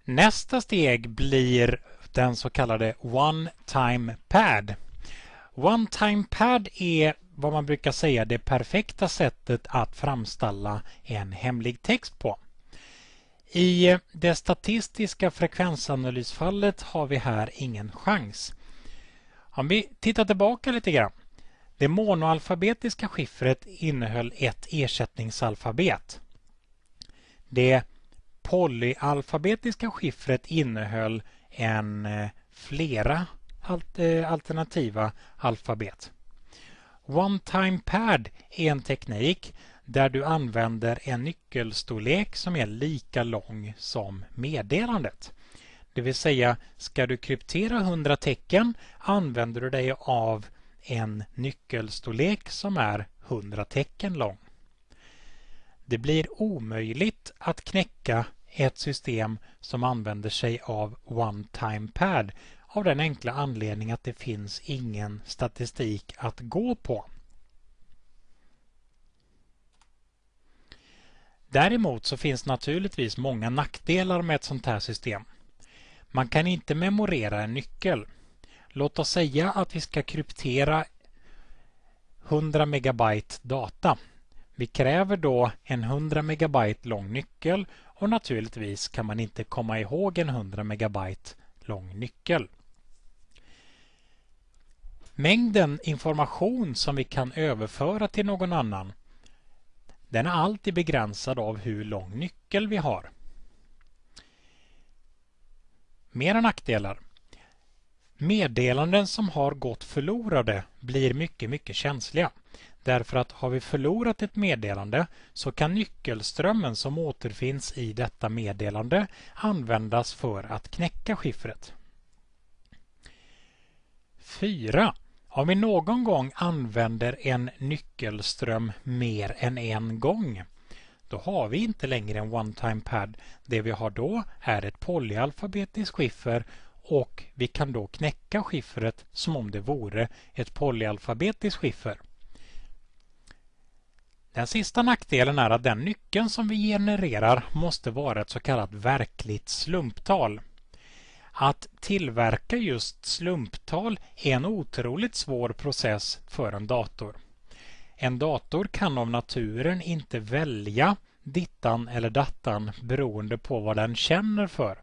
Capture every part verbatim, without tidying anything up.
Nästa steg blir den så kallade one-time pad. One-time pad är vad man brukar säga det perfekta sättet att framställa en hemlig text på. I det statistiska frekvensanalysfallet har vi här ingen chans. Om vi tittar tillbaka lite grann. Det monoalfabetiska skiffret innehöll ett ersättningsalfabet. Det polyalfabetiska skiffret innehöll en flera alternativa alfabet. One-time pad är en teknik där du använder en nyckelstorlek som är lika lång som meddelandet. Det vill säga, ska du kryptera hundra tecken använder du dig av en nyckelstorlek som är hundra tecken lång. Det blir omöjligt att knäcka ett system som använder sig av one-time pad av den enkla anledningen att det finns ingen statistik att gå på. Däremot så finns naturligtvis många nackdelar med ett sånt här system. Man kan inte memorera en nyckel. Låt oss säga att vi ska kryptera hundra megabyte data. Vi kräver då en hundra megabyte lång nyckel och naturligtvis kan man inte komma ihåg en hundra megabyte lång nyckel. Mängden information som vi kan överföra till någon annan, den är alltid begränsad av hur lång nyckel vi har. Mera nackdelar. Meddelanden som har gått förlorade blir mycket, mycket känsliga. Därför att har vi förlorat ett meddelande så kan nyckelströmmen som återfinns i detta meddelande användas för att knäcka skiffret. fyra. Om vi någon gång använder en nyckelström mer än en gång, då har vi inte längre en one-time pad. Det vi har då är ett polyalfabetiskt skiffer och vi kan då knäcka skiffret som om det vore ett polyalfabetiskt skiffer. Den sista nackdelen är att den nyckeln som vi genererar måste vara ett så kallat verkligt slumptal. Att tillverka just slumptal är en otroligt svår process för en dator. En dator kan av naturen inte välja dittan eller dattan beroende på vad den känner för.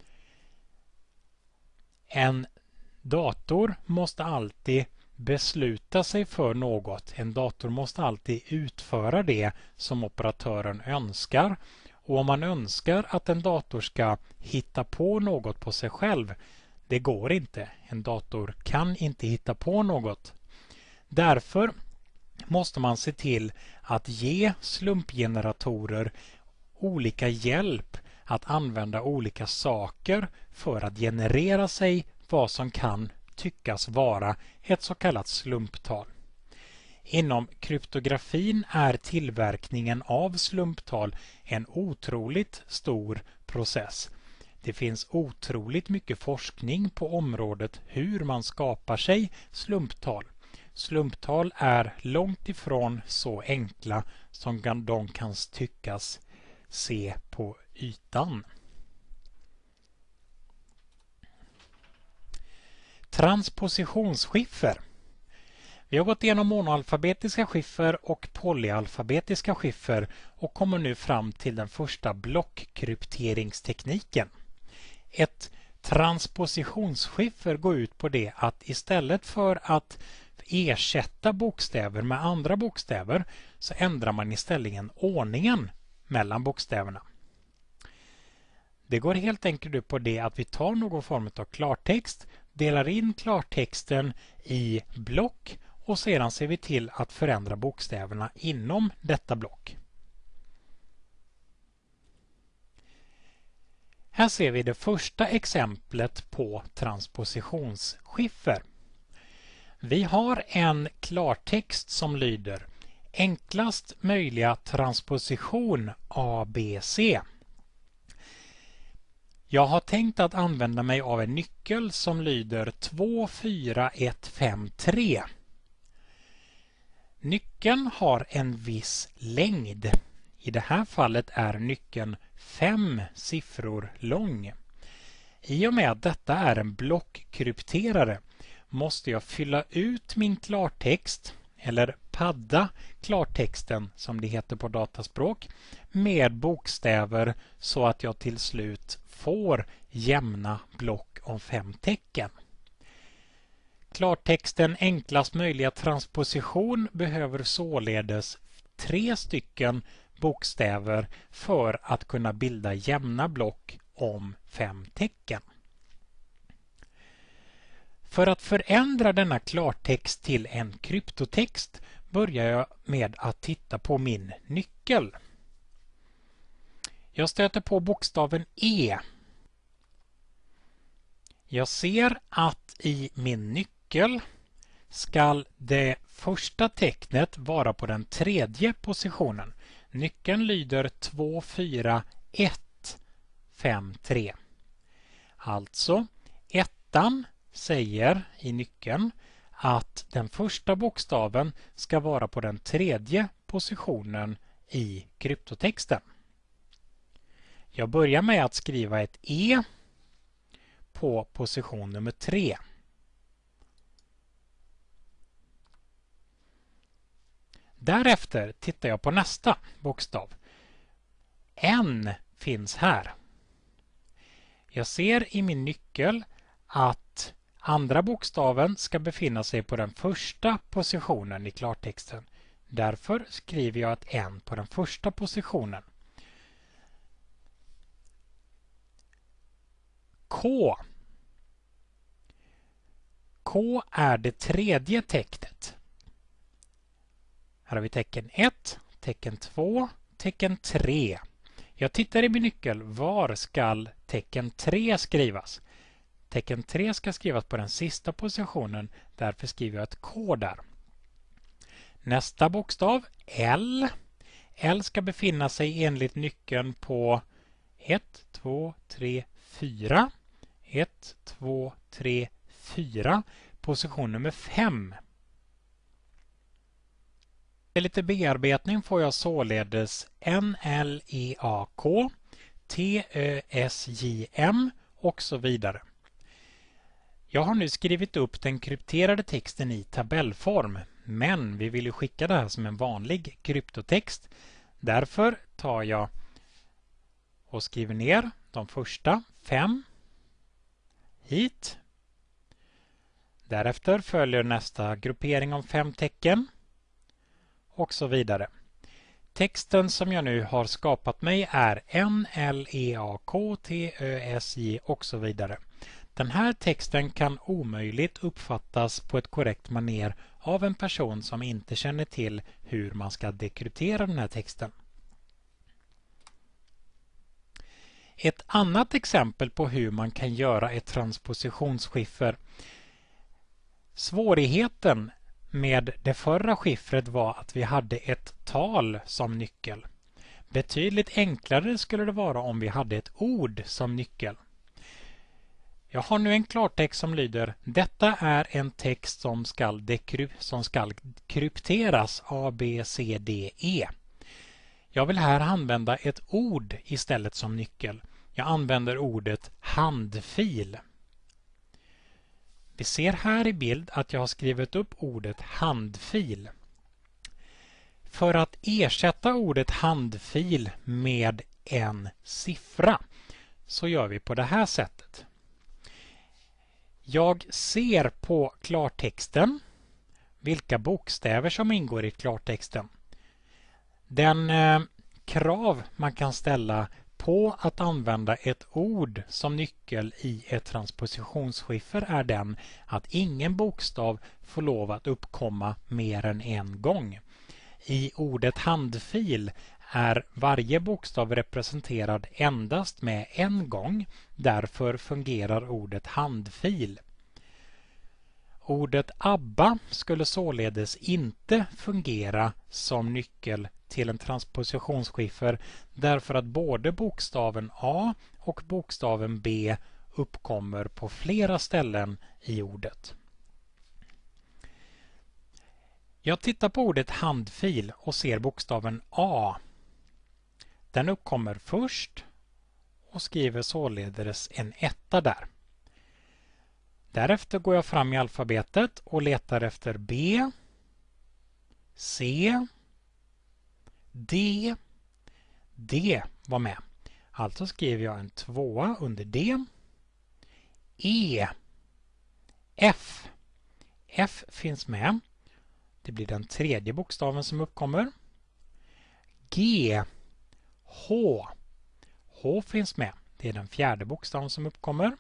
En dator måste alltid besluta sig för något. En dator måste alltid utföra det som operatören önskar. Och om man önskar att en dator ska hitta på något på sig själv, det går inte. En dator kan inte hitta på något. Därför måste man se till att ge slumpgeneratorer olika hjälp att använda olika saker för att generera sig vad som kan tyckas vara ett så kallat slumptal. Inom kryptografin är tillverkningen av slumptal en otroligt stor process. Det finns otroligt mycket forskning på området hur man skapar sig slumptal. Slumptal är långt ifrån så enkla som de kan tyckas se på ytan. Transpositionsskiffer. Vi har gått igenom monoalfabetiska skiffer och polyalfabetiska skiffer och kommer nu fram till den första blockkrypteringstekniken. Ett transpositionsskiffer går ut på det att istället för att ersätta bokstäver med andra bokstäver så ändrar man istället ordningen mellan bokstäverna. Det går helt enkelt ut på det att vi tar någon form av klartext, delar in klartexten i block och sedan ser vi till att förändra bokstäverna inom detta block. Här ser vi det första exemplet på transpositionsskiffer. Vi har en klartext som lyder enklast möjliga transposition A B C. Jag har tänkt att använda mig av en nyckel som lyder två fyra ett fem tre. Nyckeln har en viss längd. I det här fallet är nyckeln fem siffror lång. I och med att detta är en blockkrypterare måste jag fylla ut min klartext, eller padda klartexten som det heter på dataspråk, med bokstäver så att jag till slut får jämna block om fem tecken. Klartexten enklast möjliga transposition behöver således tre stycken bokstäver för att kunna bilda jämna block om fem tecken. För att förändra denna klartext till en kryptotext börjar jag med att titta på min nyckel. Jag stöter på bokstaven E. Jag ser att i min nyckel ska det första tecknet vara på den tredje positionen. Nyckeln lyder två fyra ett fem tre. Alltså, ettan säger i nyckeln att den första bokstaven ska vara på den tredje positionen i kryptotexten. Jag börjar med att skriva ett E på position nummer tre. Därefter tittar jag på nästa bokstav. N finns här. Jag ser i min nyckel att andra bokstaven ska befinna sig på den första positionen i klartexten. Därför skriver jag ett N på den första positionen. K. K är det tredje tecknet. Här har vi tecken ett, tecken två, tecken tre. Jag tittar i min nyckel. Var ska tecken tre skrivas? Tecken tre ska skrivas på den sista positionen. Därför skriver jag ett K där. Nästa bokstav, L. L ska befinna sig enligt nyckeln på ett, två, tre, fyra. ett, två, tre, fyra. Position nummer fem. Med lite bearbetning får jag således N L E A K, T Ö S J M och så vidare. Jag har nu skrivit upp den krypterade texten i tabellform, men vi vill ju skicka det här som en vanlig kryptotext. Därför tar jag och skriver ner de första fem hit. Därefter följer nästa gruppering om fem tecken och så vidare. Texten som jag nu har skapat mig är N L E A K T Ö S J och så vidare. Den här texten kan omöjligt uppfattas på ett korrekt manér av en person som inte känner till hur man ska dekryptera den här texten. Ett annat exempel på hur man kan göra ett transpositionsskiffer. Svårigheten med det förra skiffret var att vi hade ett tal som nyckel. Betydligt enklare skulle det vara om vi hade ett ord som nyckel. Jag har nu en klartext som lyder: detta är en text som ska, dekryp som ska krypteras A, B, C, D, E. Jag vill här använda ett ord istället som nyckel. Jag använder ordet handfil. Vi ser här i bild att jag har skrivit upp ordet handfil. För att ersätta ordet handfil med en siffra så gör vi på det här sättet. Jag ser på klartexten vilka bokstäver som ingår i klartexten. Den eh, krav man kan ställa på att använda ett ord som nyckel i ett transpositionsskiffer är den att ingen bokstav får lov att uppkomma mer än en gång. I ordet handfil är varje bokstav representerad endast med en gång. Därför fungerar ordet handfil. Ordet ABBA skulle således inte fungera som nyckel till en transpositionsskiffer därför att både bokstaven A och bokstaven B uppkommer på flera ställen i ordet. Jag tittar på ordet handfil och ser bokstaven A. Den uppkommer först och skriver således en etta där. Därefter går jag fram i alfabetet och letar efter B, C, D. D var med. Alltså skriver jag en tvåa under D. E, F. F finns med. Det blir den tredje bokstaven som uppkommer. G, H. H finns med. Det är den fjärde bokstaven som uppkommer.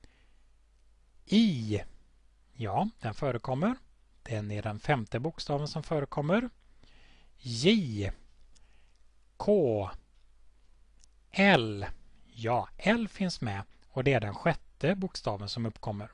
I. Ja, den förekommer. Den är den femte bokstaven som förekommer. J. K. L. Ja, L finns med och det är den sjätte bokstaven som uppkommer.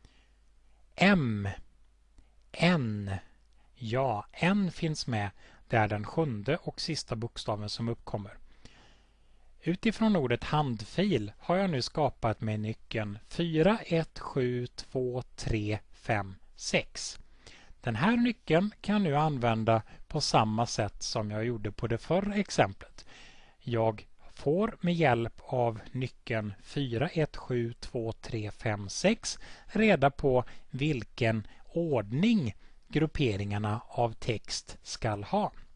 M. N. Ja, N finns med. Det är den sjunde och sista bokstaven som uppkommer. Utifrån ordet handfil har jag nu skapat med nyckeln fyra ett sju två tre fem sex. Den här nyckeln kan jag nu använda på samma sätt som jag gjorde på det förra exemplet. Jag får med hjälp av nyckeln fyra ett sju två tre fem sex reda på vilken ordning grupperingarna av text skall ha.